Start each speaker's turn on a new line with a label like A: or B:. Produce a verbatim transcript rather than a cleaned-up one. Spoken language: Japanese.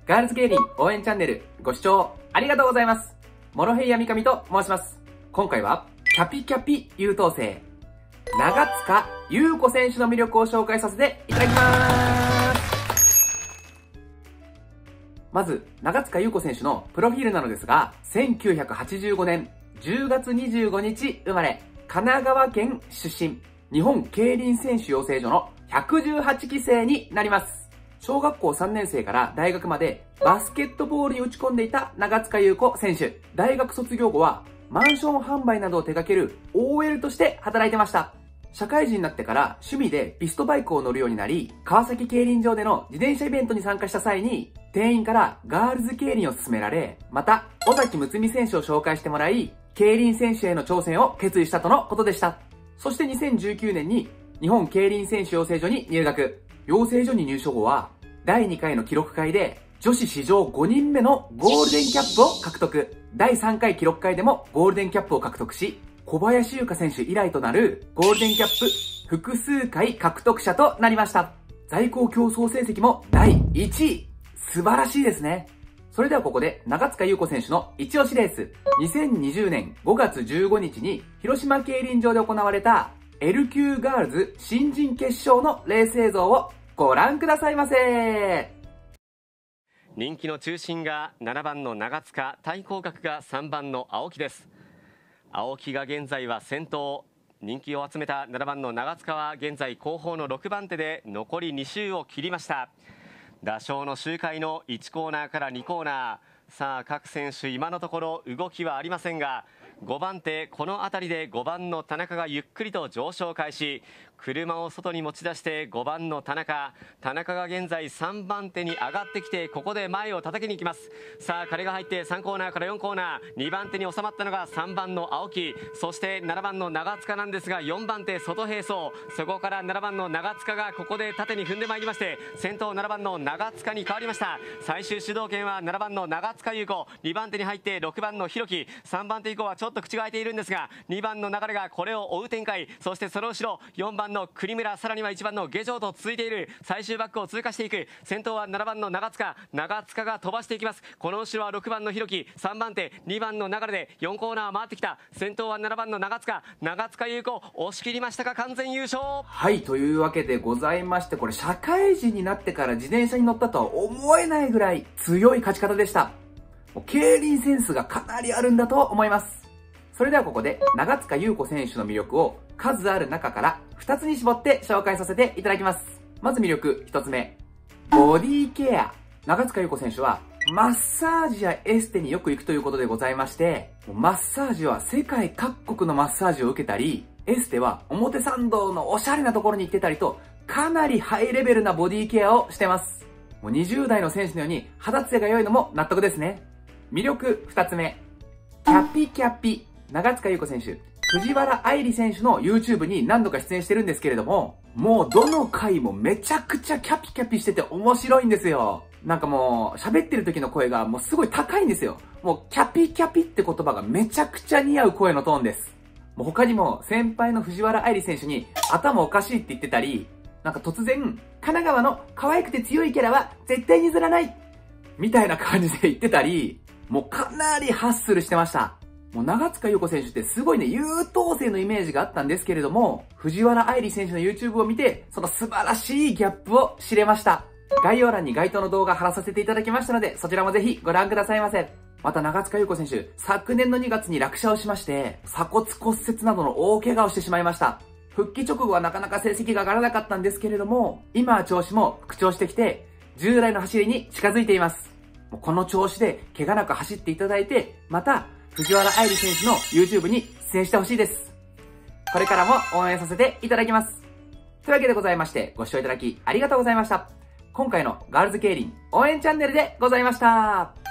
A: ガールズ競輪応援チャンネルご視聴ありがとうございます。モロヘイヤミカミと申します。今回はキャピキャピ優等生、長塚優子選手の魅力を紹介させていただきます。まず、長塚優子選手のプロフィールなのですが、せんきゅうひゃくはちじゅうごねんじゅうがつにじゅうごにち生まれ、神奈川県出身、日本競輪選手養成所のひゃくじゅうはちきせいになります。小学校さんねんせいから大学までバスケットボールに打ち込んでいた長塚優子選手。大学卒業後はマンション販売などを手掛ける オーエル として働いてました。社会人になってから趣味でピストバイクを乗るようになり、川崎競輪場での自転車イベントに参加した際に、店員からガールズ競輪を勧められ、また、尾崎睦美選手を紹介してもらい、競輪選手への挑戦を決意したとのことでした。そしてにせんじゅうきゅうねんに日本競輪選手養成所に入学。養成所に入所後は、だいにかいの記録会で女子史上ごにんめのゴールデンキャップを獲得。だいさんかい記録会でもゴールデンキャップを獲得し、小林優香選手以来となるゴールデンキャップ複数回獲得者となりました。在校競争成績もだいいちい。素晴らしいですね。それではここで長塚優子選手の一押しレース。にせんにじゅうねんごがつじゅうごにちに広島競輪場で行われた エル 級ガールズ新人決勝のレース映像をご覧くださいませ。
B: 人気の中心がななばんの長塚、対抗格がさんばんの青木です。青木が現在は先頭、人気を集めたななばんの長塚は現在後方のろくばんてで残りに周を切りました。打賞の周回のいちコーナーからにコーナー、さあ各選手今のところ動きはありませんが、ごばんてこの辺りでごばんの田中がゆっくりと上昇開始。車を外に持ち出してごばんの田中、田中が現在さんばんてに上がってきて、ここで前を叩きに行きます。さあ彼が入ってさんコーナーからよんコーナー、にばんてに収まったのがさんばんの青木、そしてななばんの長塚なんですが、よんばんて外並走、そこからななばんの長塚がここで縦に踏んでまいりまして、先頭ななばんの長塚に変わりました。最終主導権はななばんの長塚優子、にばんてに入ってろくばんの弘樹、さんばんて以降はちょっと口が開いているんですが、にばんの流れがこれを追う展開。そしてその後ろよんばんの栗村、さらにはいちばんの下城と続いている。最終バックを通過していく。先頭はななばんの長塚、長塚が飛ばしていきます。この後ろはろくばんの弘樹、さんばんてにばんの流れでよんコーナー回ってきた。先頭はななばんの長塚、長塚優子押し切りましたか、完全優勝。
A: はい、というわけでございまして、これ社会人になってから自転車に乗ったとは思えないぐらい強い勝ち方でした。競輪センスがかなりあるんだと思います。それではここで長塚優子選手の魅力を数ある中からふたつに絞って紹介させていただきます。まず魅力ひとつめ、ボディケア。長塚優子選手はマッサージやエステによく行くということでございまして、マッサージは世界各国のマッサージを受けたり、エステは表参道のおしゃれなところに行ってたりと、かなりハイレベルなボディケアをしてます。もうにじゅうだいの選手のように肌ツヤが良いのも納得ですね。魅力ふたつめ、キャピキャピ。長塚優子選手、藤原愛理選手の YouTube に何度か出演してるんですけれども、もうどの回もめちゃくちゃキャピキャピしてて面白いんですよ。なんかもう喋ってる時の声がもうすごい高いんですよ。もうキャピキャピって言葉がめちゃくちゃ似合う声のトーンです。もう他にも先輩の藤原愛理選手に頭おかしいって言ってたり、なんか突然神奈川の可愛くて強いキャラは絶対に譲らないみたいな感じで言ってたり、もうかなりハッスルしてました。もう長塚優子選手ってすごいね、優等生のイメージがあったんですけれども、藤原愛理選手の YouTube を見て、その素晴らしいギャップを知れました。概要欄に該当の動画貼らさせていただきましたので、そちらもぜひご覧くださいませ。また長塚優子選手、昨年のにがつに落車をしまして、鎖骨骨折などの大怪我をしてしまいました。復帰直後はなかなか成績が上がらなかったんですけれども、今は調子も復調してきて、従来の走りに近づいています。もうこの調子で怪我なく走っていただいて、また、藤原愛理選手の YouTube に出演してほしいです。これからも応援させていただきます。というわけでございまして、ご視聴いただきありがとうございました。今回のガールズ競輪応援チャンネルでございました。